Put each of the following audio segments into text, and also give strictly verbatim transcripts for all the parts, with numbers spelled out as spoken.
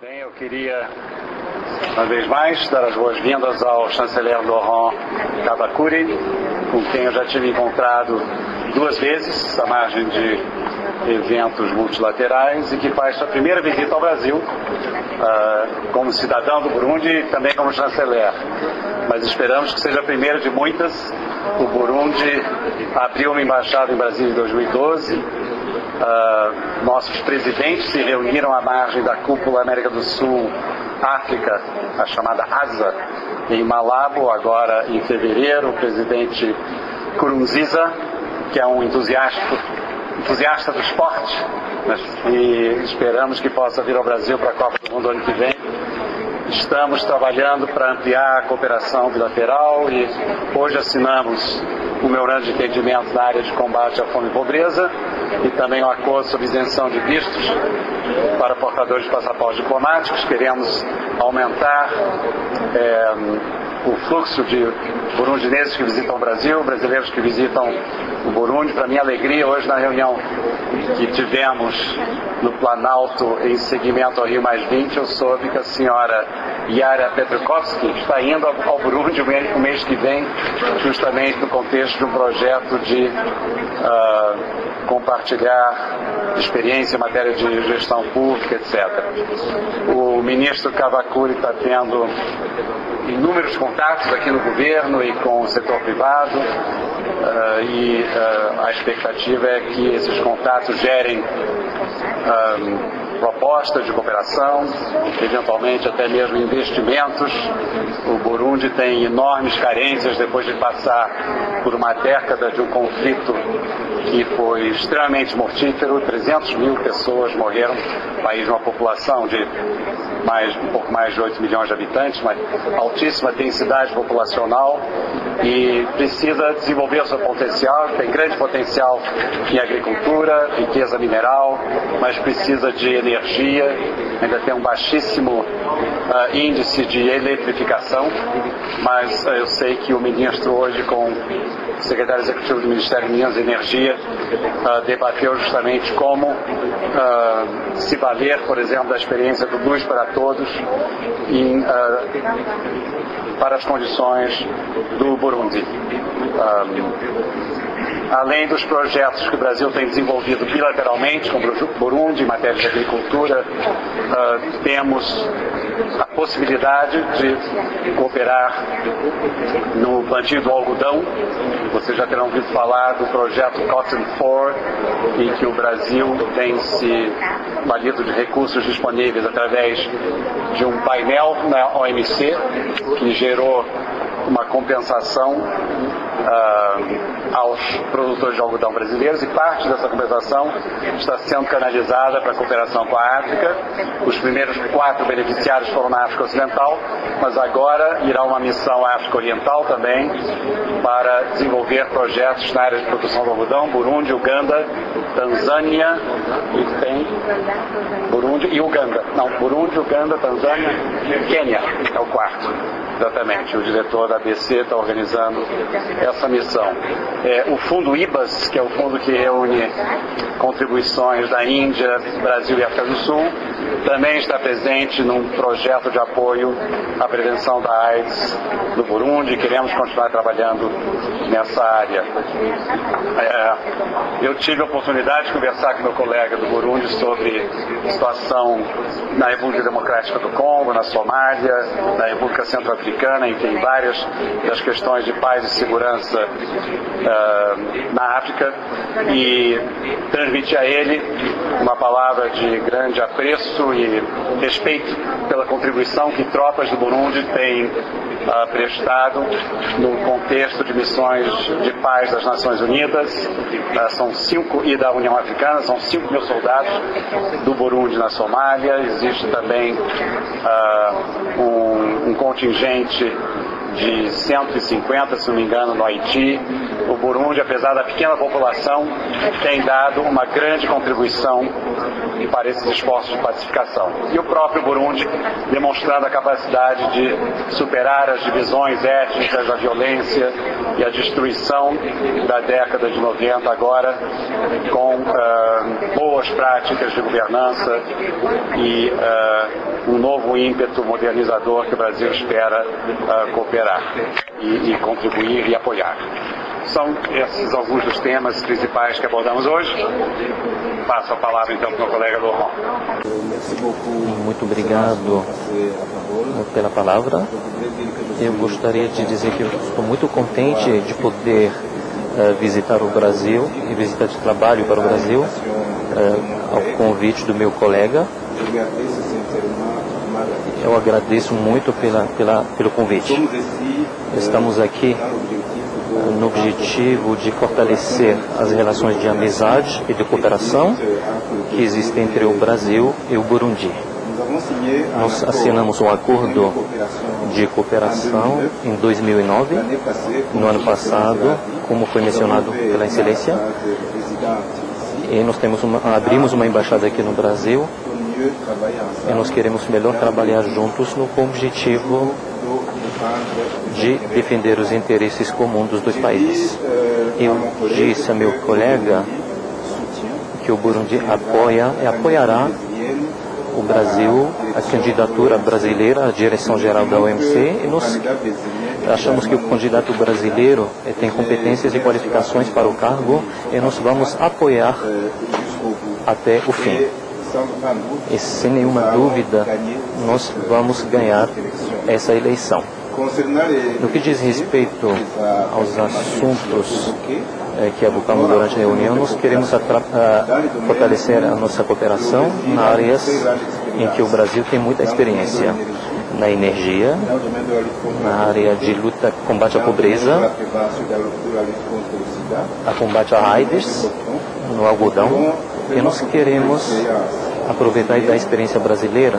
Bem, eu queria, uma vez mais, dar as boas-vindas ao chanceler Laurent Kavakuri, com quem eu já tive encontrado duas vezes, à margem de eventos multilaterais, e que faz sua primeira visita ao Brasil, uh, como cidadão do Burundi e também como chanceler. Mas esperamos que seja a primeira de muitas. O Burundi abriu uma embaixada em Brasília em dois mil e doze. Uh, nossos presidentes se reuniram à margem da cúpula América do Sul África, a chamada ASA, em Malabo, agora em fevereiro. O presidente Nkurunziza, que é um entusiasta, entusiasta do esporte, né? E esperamos que possa vir ao Brasil para a Copa do Mundo ano que vem. Estamos trabalhando para ampliar a cooperação bilateral e hoje assinamos um memorando de entendimento na área de combate à fome e pobreza e também um acordo sobre isenção de vistos para portadores de passaportes diplomáticos. Queremos aumentar é, o fluxo de burundineses que visitam o Brasil, brasileiros que visitam o Burundi. Para minha alegria, hoje na reunião que tivemos no Planalto em seguimento ao Rio mais vinte, eu soube que a senhora Yara Petrukovski está indo ao Burundi o mês que vem, justamente no contexto de um projeto de uh, compartilhar experiência em matéria de gestão pública, etcétera. O ministro Kavakuri está tendo inúmeros contatos aqui no governo e com o setor privado, uh, e uh, a expectativa é que esses contatos gerem uh, propostas de cooperação, eventualmente até mesmo investimentos. O Burundi tem enormes carências depois de passar por uma década de um conflito que foi extremamente mortífero. trezentas mil pessoas morreram, país de uma população de mais, um pouco mais de oito milhões de habitantes, mas altíssima densidade populacional, e precisa desenvolver o seu potencial. Tem grande potencial em agricultura, riqueza mineral, mas precisa de energia, ainda tem um baixíssimo uh, índice de eletrificação, mas uh, eu sei que o ministro hoje, com o secretário executivo do Ministério de Minas e Energia, uh, debateu justamente como uh, se valer, por exemplo, da experiência do Luz para Todos em, uh, para as condições do Burundi. Um, Além dos projetos que o Brasil tem desenvolvido bilateralmente com o Burundi em matéria de agricultura, uh, temos a possibilidade de cooperar no plantio do algodão. Vocês já terão ouvido falar do projeto Cotton quatro, em que o Brasil tem se valido de recursos disponíveis através de um painel na O M C, que gerou uma compensação uh, aos produtores de algodão brasileiros, e parte dessa compensação está sendo canalizada para a cooperação com a África. Os primeiros quatro beneficiários foram na África Ocidental, mas agora irá uma missão à África Oriental também para desenvolver projetos na área de produção de algodão. Burundi, Uganda, Tanzânia e tem Burundi e Uganda. Não, Burundi, Uganda, Tanzânia e Quênia é o quarto. Exatamente, o diretor da A B C está organizando essa missão. É, o fundo I B A S, que é o fundo que reúne contribuições da Índia, Brasil e África do Sul, também está presente num projeto de apoio à prevenção da AIDS no Burundi. Queremos continuar trabalhando nessa área. É, eu tive a oportunidade de conversar com meu colega do Burundi sobre a situação na República Democrática do Congo, na Somália, na República Centro-Africana, enfim, várias das questões de paz e segurança uh, na África, e transmiti a ele uma palavra de grande apreço e respeito pela contribuição que tropas do Burundi têm uh, prestado no contexto de missões de paz das Nações Unidas. Uh, são cinco, e da União Africana, são cinco mil soldados do Burundi na Somália. Existe também uh, um, um contingente de cento e cinquenta, se não me engano, no Haiti. O Burundi, apesar da pequena população, tem dado uma grande contribuição para esses esforços de pacificação. E o próprio Burundi demonstrando a capacidade de superar as divisões étnicas, a violência e a destruição da década de noventa, agora com uh, boas práticas de governança e uh, um novo ímpeto modernizador que o Brasil espera uh, cooperar e, e contribuir e apoiar. São esses alguns dos temas principais que abordamos hoje. Passo a palavra então para o meu colega Laurent. Muito obrigado pela palavra. Eu gostaria de dizer que eu estou muito contente de poder uh, visitar o Brasil e visitar de trabalho para o Brasil uh, ao convite do meu colega. Eu agradeço muito pela, pela, pelo convite. Estamos aqui no objetivo de fortalecer as relações de amizade e de cooperação que existem entre o Brasil e o Burundi. Nós assinamos um acordo de cooperação em dois mil e nove, no ano passado, como foi mencionado pela Excelência, e nós temos uma, abrimos uma embaixada aqui no Brasil e nós queremos melhor trabalhar juntos no objetivo de defender os interesses comuns dos dois países. Eu disse a meu colega que o Burundi apoia e apoiará o Brasil, a candidatura brasileira à direção-geral da O M C, e nós achamos que o candidato brasileiro tem competências e qualificações para o cargo e nós vamos apoiar até o fim. E sem nenhuma dúvida, nós vamos ganhar essa eleição. No que diz respeito aos assuntos eh, que abordamos durante a reunião, nós queremos atra- a, fortalecer a nossa cooperação em áreas em que o Brasil tem muita experiência. Na energia, na área de luta, combate à pobreza, a combate à AIDS, no algodão, e nós queremos aproveitar da experiência brasileira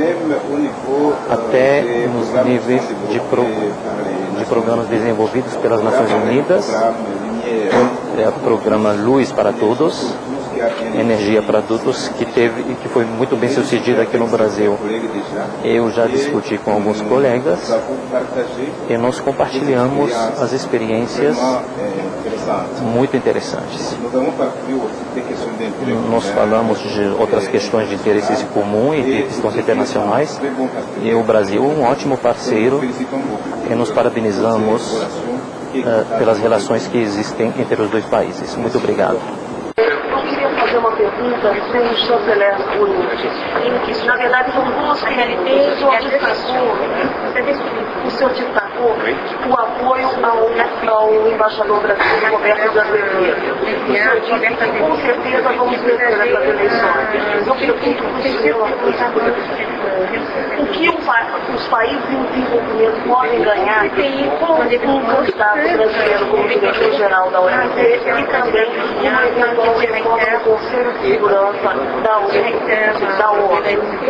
até nos níveis de, pro, de programas desenvolvidos pelas Nações Unidas, é o programa Luz para Todos, Energia para Todos, que teve e que foi muito bem sucedido aqui no Brasil. Eu já discuti com alguns colegas e nós compartilhamos as experiências muito interessantes. Nós falamos de outras questões de interesses comuns e de questões internacionais, e o Brasil é um ótimo parceiro e nos parabenizamos uh, pelas relações que existem entre os dois países. Muito obrigado. Fazer uma pergunta para o chanceler Burundi. Na verdade, são duas finalidades. O senhor destacou o apoio ao, ao embaixador brasileiro, Roberto Azevedo. O senhor disse que com certeza vamos vencer essas eleições. Eu pergunto para o senhor o que os países em desenvolvimento podem ganhar com um candidato brasileiro como diretor-geral da O M C e também uma eventual reforma do Conselho de Segurança da ONU.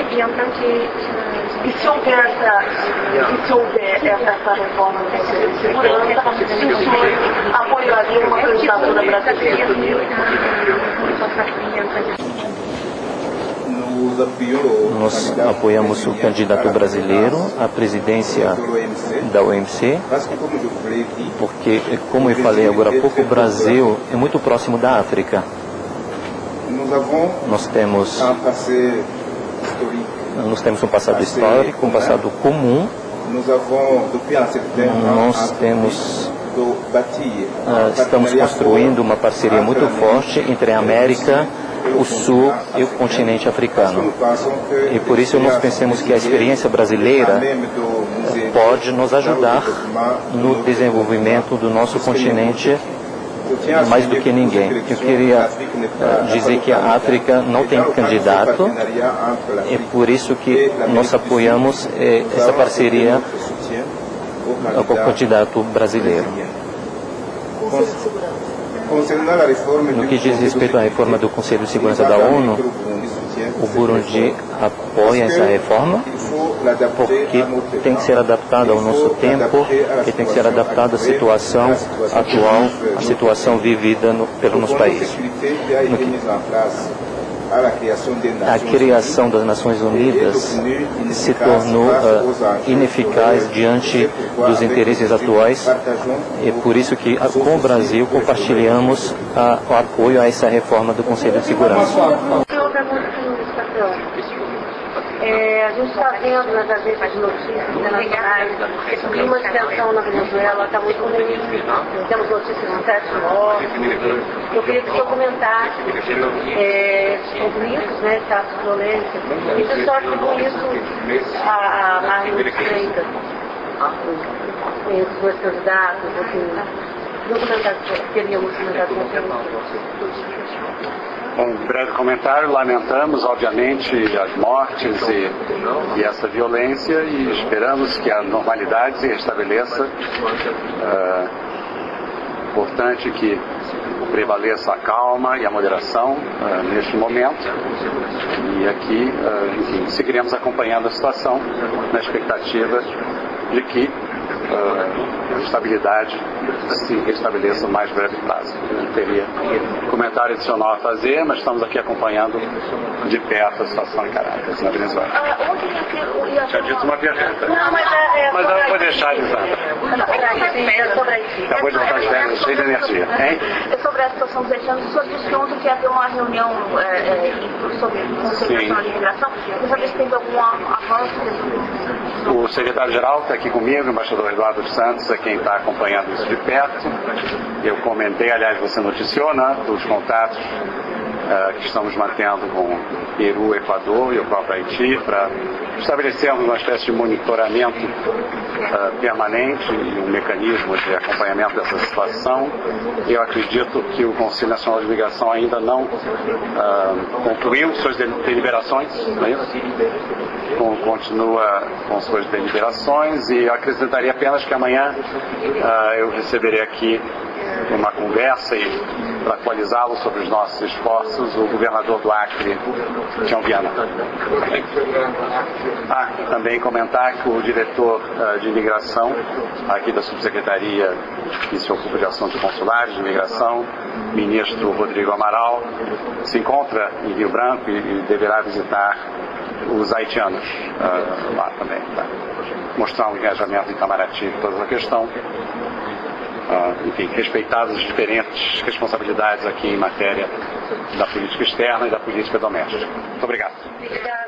E se houver essa, e se houver essa reforma do Conselho de Segurança, se o senhor apoiaria uma candidatura brasileira? Nós apoiamos o candidato brasileiro à presidência da O M C, porque, como eu falei agora há pouco, o Brasil é muito próximo da África. Nós temos, nós temos um passado histórico, um passado comum. Nós temos, uh, estamos construindo uma parceria muito forte entre a América, o Sul e o continente africano. E por isso nós pensamos que a experiência brasileira pode nos ajudar no desenvolvimento do nosso continente mais do que ninguém. Eu queria uh, dizer que a África não tem candidato, e por isso que nós apoiamos eh, essa parceria com o candidato brasileiro. No que diz respeito à reforma do Conselho de Segurança da ONU, o Burundi apoia essa reforma porque tem que ser adaptada ao nosso tempo e tem que ser adaptada à situação atual, à situação vivida no, pelo nosso país. No que, a criação das Nações Unidas se tornou uh, ineficaz diante dos interesses atuais, e por isso que com o Brasil compartilhamos uh, o apoio a essa reforma do Conselho de Segurança. É, É, a gente está vendo nas agências de notícias internacionais que o clima de tensão na Venezuela está muito ruim. Temos notícias de sete mortes. Eu queria que o senhor comentasse é, sobre isso, né, casos de violência. E se sofre com isso a, a margem estreita entre os dois candidatos, assim, documentário, queríamos comentar com Um breve comentário. Lamentamos, obviamente, as mortes e, e essa violência e esperamos que a normalidade se restabeleça. Uh, importante que prevaleça a calma e a moderação uh, neste momento. E aqui, uh, enfim, seguiremos acompanhando a situação na expectativa de que Uh, a estabilidade se restabeleça no mais breve prazo. Não teria comentário adicional a fazer, mas estamos aqui acompanhando de perto a situação em Caracas, na Venezuela. Já disse uma pergunta. Não, mas, é, é, mas eu vou deixar de usar. Acabou de voltar de férias, cheio de energia. Hein? Sobre a situação dos haitianos, o senhor disse ontem que havia uma reunião é, é, sobre concentração de imigração. Quer saber se teve algum avanço desse? O secretário-geral está aqui comigo, o embaixador Eduardo dos Santos, é quem está acompanhando isso de perto. Eu comentei, aliás, você noticiou, né, dos contatos uh, que estamos mantendo com Peru, Equador e o próprio Haiti para estabelecermos uma espécie de monitoramento uh, permanente e um mecanismo de acompanhamento dessa situação. Eu acredito que o Conselho Nacional de Imigração ainda não uh, concluiu suas deliberações, não é isso? Continua com suas deliberações e eu acrescentaria apenas que amanhã uh, eu receberei aqui uma conversa e para atualizá-lo sobre os nossos esforços, o governador do Acre, Tião Viana. Ah, também comentar que o diretor uh, de imigração aqui da subsecretaria que se ocupa de assuntos consulares de imigração, ministro Rodrigo Amaral, se encontra em Rio Branco e, e deverá visitar os haitianos uh, lá também, tá? Mostrar um engajamento em Itamaraty em toda a questão. Uh, enfim, respeitadas as diferentes responsabilidades aqui em matéria da política externa e da política doméstica. Muito obrigado. Obrigada.